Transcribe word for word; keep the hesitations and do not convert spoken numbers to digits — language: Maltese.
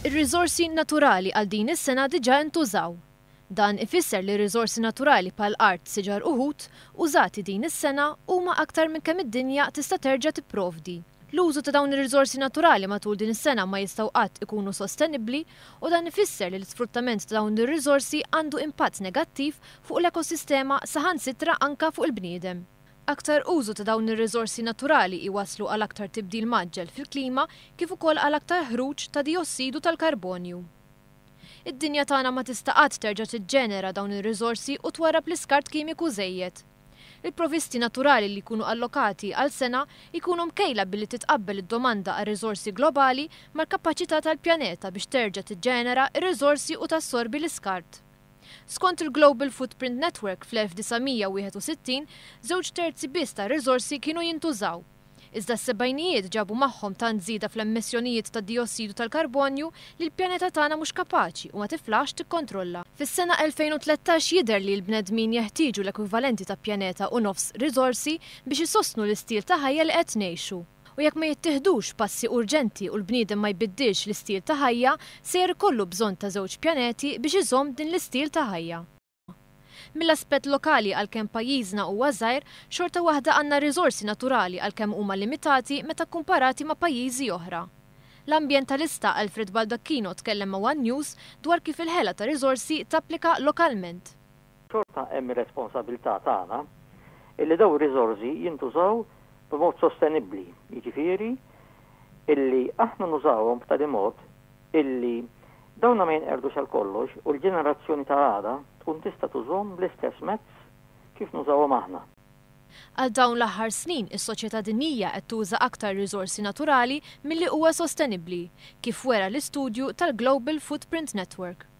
Ir-riżorsi naturali għal din is-sena diġà ntużaw. Dan ifisser li riżorsi naturali bħal art, siġar u ħut użati din is-sena huma aktar minn kemm id-dinja tista' terġa' tipprovdi. L-użu ta' dawn ir-riżorsi naturali matul din is-sena ma jistgħu qatt ikunu sostenibbli u dan ifisser li l-isfruttament ta' dawn ir-riżorsi għandu impatt negattiv fuq l-ekosistema saħansitra anka fuq il-bniedem. Aktar użu ta' dawn ir-riżorsi naturali iwaslu għal aktar tibdil maġġel fil-klima kif ukoll għal aktar ħruġ ta' dijossidu tal-karbonju. Id-dinja tagħna ma tista' qatt terġa' tiġġenera dawn ir-riżorsi u twarrab l-iskart kimiku żejjed. Il-provisti naturali li jkunu allokati għal sena jkunu mkejla billi titqabbel id-domanda għal riżorsi globali mal-kapaċità tal-pjaneta biex terġa' tiġġenera ir-riżorsi u tassorbi l-iskart. Skont il-Global Footprint Network fl-elf design wieħed u sittin, żewġ terzi biss ta' riżorsi kienu jintużaw. Iżda s-sebgħinijiet ġabu magħhom tant żieda fl-emissjonijiet ta' dijossidu tal-karbonju li l-pjaneta tagħna mhux kapaċi u ma tiflax tikkontrolla. Fis-sena elfejn u tlettax jidher li l-bnedmin jeħtieġu l-ekwivalenti ta' pjaneta u nofs riżorsi biex isostnu l-istil ta' ħajja li qed ngħixu. U jekk ma jittieħdux passi urġenti u l-bniedem ma jbiddilx l-istil ta' ħajja, se jkollu bżonn ta' żewġ pjaneti biex iżomm din l-istil ta' ħajja. Mill-aspett lokali għalkemm pajjiżna huwa żgħir, xorta waħda għandna riżorsi naturali għalkemm huma limitati meta kkumparati ma' pajjiżi oħra. L-ambjentalista Alfred Baldacchino tkellem ma' One News dwar kif il-ħela ta' riżorsi tapplika lokalment. Xorta hemm ir-responsabilità tagħna illi dawn ir-riżorsi jintużaw b'mod sostenibbli, jiġifieri illi aħna nużawhom b'tali mod illi dawna ma jinqerdux għal kollox u l-ġenerazzjoni ta' għada tkun tista' tużhom bl-istess mezz kif nużawhom aħna. Għal dawn l-aħħar snin is-soċjetà dinjija qed tuża aktar riżorsi naturali milli huwa sostenibbli, kif wera l-istudju tal-Global Footprint Network.